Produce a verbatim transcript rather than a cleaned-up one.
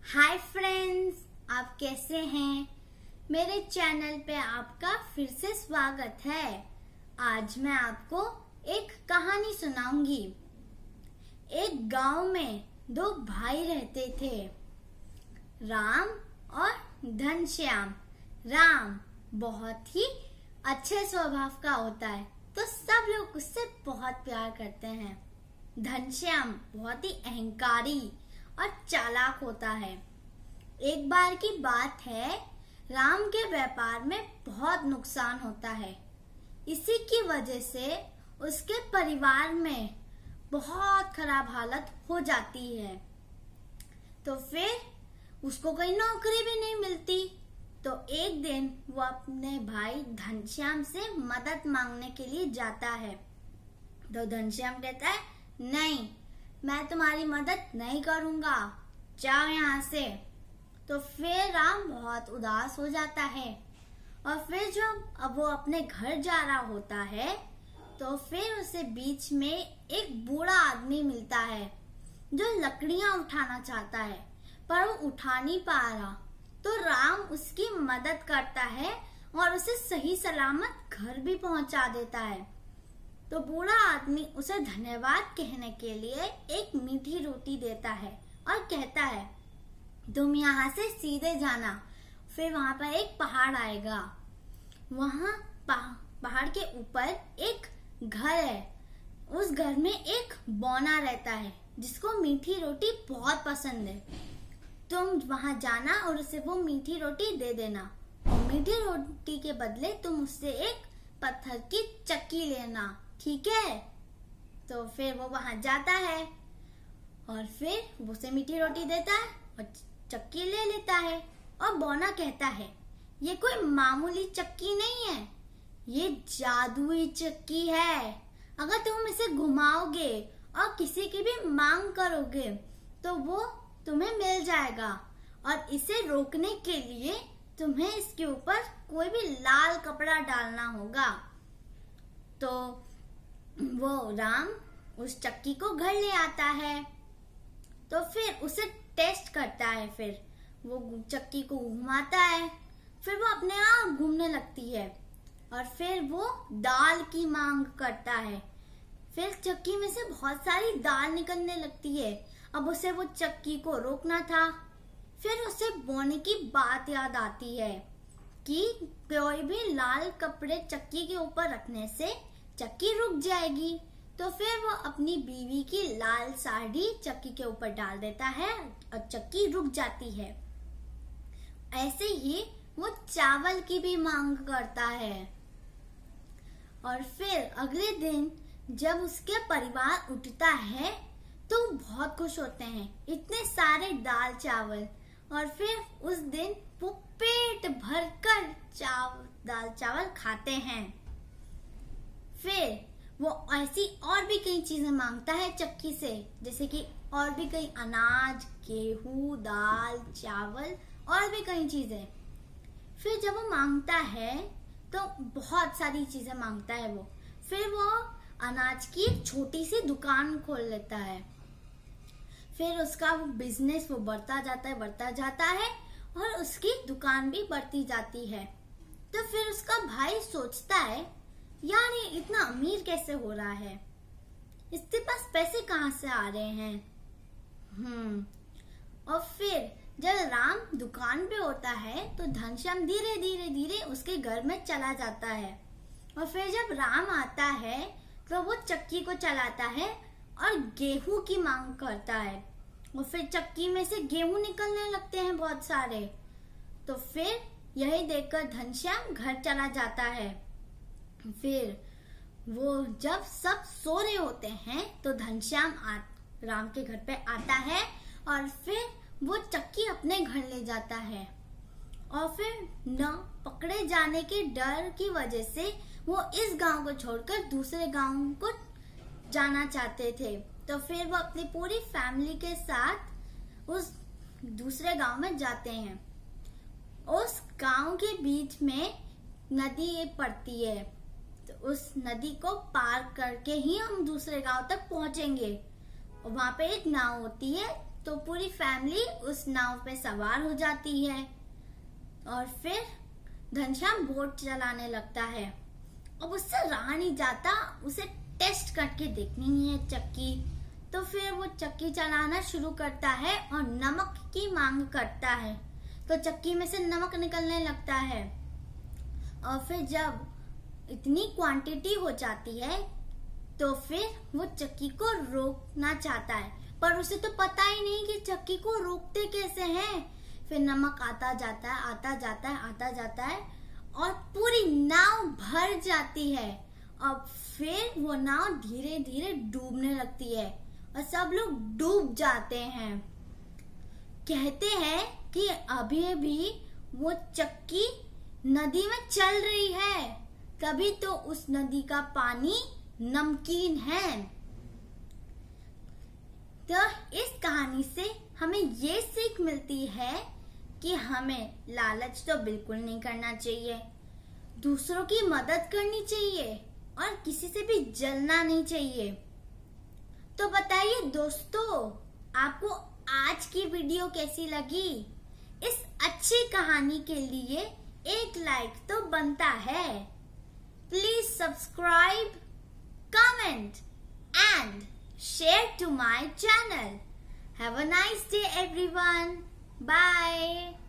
Hi friends, आप कैसे हैं? मेरे चैनल पे आपका फिर से स्वागत है। आज मैं आपको एक कहानी सुनाऊंगी। एक गांव में दो भाई रहते थे, राम और घनश्याम। राम बहुत ही अच्छे स्वभाव का होता है, तो सब लोग उससे बहुत प्यार करते हैं। घनश्याम बहुत ही अहंकारी और चालाक होता है। एक बार की बात है, राम के व्यापार में बहुत नुकसान होता है। इसी की वजह से उसके परिवार में बहुत खराब हालत हो जाती है। तो फिर उसको कोई नौकरी भी नहीं मिलती। तो एक दिन वो अपने भाई घनश्याम से मदद मांगने के लिए जाता है। तो घनश्याम कहता है, नहीं, मैं तुम्हारी मदद नहीं करूंगा, जाओ यहाँ से। तो फिर राम बहुत उदास हो जाता है। और फिर जब अब वो अपने घर जा रहा होता है, तो फिर उसे बीच में एक बूढ़ा आदमी मिलता है जो लकड़ियां उठाना चाहता है, पर वो उठा नहीं पा रहा। तो राम उसकी मदद करता है और उसे सही सलामत घर भी पहुंचा देता है। तो बूढ़ा आदमी उसे धन्यवाद कहने के लिए एक मीठी रोटी देता है और कहता है, तुम यहाँ से सीधे जाना, फिर वहां पर एक पहाड़ आएगा। वहां पहाड़ के ऊपर एक घर है। उस घर में एक बौना रहता है जिसको मीठी रोटी बहुत पसंद है। तुम वहां जाना और उसे वो मीठी रोटी दे देना, और मीठी रोटी के बदले तुम उससे एक पत्थर की चक्की लेना, ठीक है? तो फिर वो वहां जाता है और फिर वो उसे मीठी रोटी देता है और चक्की ले लेता है। और बौना कहता है, ये कोई मामूली चक्की नहीं है, ये जादुई चक्की है। अगर तुम इसे घुमाओगे और किसी की भी मांग करोगे तो वो तुम्हें मिल जाएगा। और इसे रोकने के लिए तुम्हें इसके ऊपर कोई भी लाल कपड़ा डालना होगा। तो वो राम उस चक्की को घर ले आता है। तो फिर उसे टेस्ट करता है। फिर वो चक्की को घुमाता है, फिर वो अपने आप घूमने लगती है। और फिर वो दाल की मांग करता है। फिर चक्की में से बहुत सारी दाल निकलने लगती है। अब उसे वो चक्की को रोकना था। फिर उसे बोने की बात याद आती है कि कोई भी लाल कपड़े चक्की के ऊपर रखने से चक्की रुक जाएगी। तो फिर वो अपनी बीवी की लाल साड़ी चक्की के ऊपर डाल देता है और चक्की रुक जाती है। ऐसे ही वो चावल की भी मांग करता है। और फिर अगले दिन जब उसके परिवार उठता है तो बहुत खुश होते हैं, इतने सारे दाल चावल। और फिर उस दिन वो पेट भरकर चावल दाल चावल खाते हैं। फिर वो ऐसी और भी कई चीजें मांगता है चक्की से, जैसे कि और भी कई अनाज, गेहूं, दाल, चावल और भी कई चीजें। फिर जब वो मांगता है तो बहुत सारी चीजें मांगता है वो। फिर वो अनाज की एक छोटी सी दुकान खोल लेता है। फिर उसका वो बिजनेस वो बढ़ता जाता है बढ़ता जाता है और उसकी दुकान भी बढ़ती जाती है। तो फिर उसका भाई सोचता है, यार ये इतना अमीर कैसे हो रहा है, इसके पास पैसे कहाँ से आ रहे हैं। हम्म और फिर जब राम दुकान पे होता है तो घनश्याम धीरे धीरे धीरे उसके घर में चला जाता है। और फिर जब राम आता है तो वो चक्की को चलाता है और गेहूं की मांग करता है। और फिर चक्की में से गेहूं निकलने लगते हैं बहुत सारे। तो फिर यही देखकर घनश्याम घर चला जाता है। फिर वो जब सब सो रहे होते हैं तो घनश्याम राम के घर पे आता है और फिर वो चक्की अपने घर ले जाता है। और फिर न पकड़े जाने के डर की वजह से वो इस गांव को छोड़कर दूसरे गांव को जाना चाहते थे। तो फिर वो अपनी पूरी फैमिली के साथ उस दूसरे गांव में जाते हैं। उस गांव के बीच में नदी पड़ती है, तो उस नदी को पार करके ही हम दूसरे गांव तक पहुंचेंगे। और वहां पे एक नाव होती है, तो पूरी फैमिली उस नाव पे सवार हो जाती है और फिर घनश्याम बोट चलाने लगता है। अब उससे रहा नहीं जाता, उसे टेस्ट करके देखनी है चक्की। तो फिर वो चक्की चलाना शुरू करता है और नमक की मांग करता है। तो चक्की में से नमक निकलने लगता है और फिर जब इतनी क्वांटिटी हो जाती है तो फिर वो चक्की को रोकना चाहता है, पर उसे तो पता ही नहीं कि चक्की को रोकते कैसे हैं। फिर नमक आता जाता है आता जाता है आता जाता है और पूरी नाव भर जाती है। अब फिर वो नाव धीरे धीरे डूबने लगती है और सब लोग डूब जाते हैं। कहते हैं कि अभी अभी वो चक्की नदी में चल रही है, तभी तो उस नदी का पानी नमकीन है। तो इस कहानी से हमें ये सीख मिलती है कि हमें लालच तो बिल्कुल नहीं करना चाहिए, दूसरों की मदद करनी चाहिए और किसी से भी जलना नहीं चाहिए। तो बताइए दोस्तों, आपको आज की वीडियो कैसी लगी? इस अच्छी कहानी के लिए एक लाइक तो बनता है। Please subscribe, comment and share to my channel. Have a nice day everyone. Bye.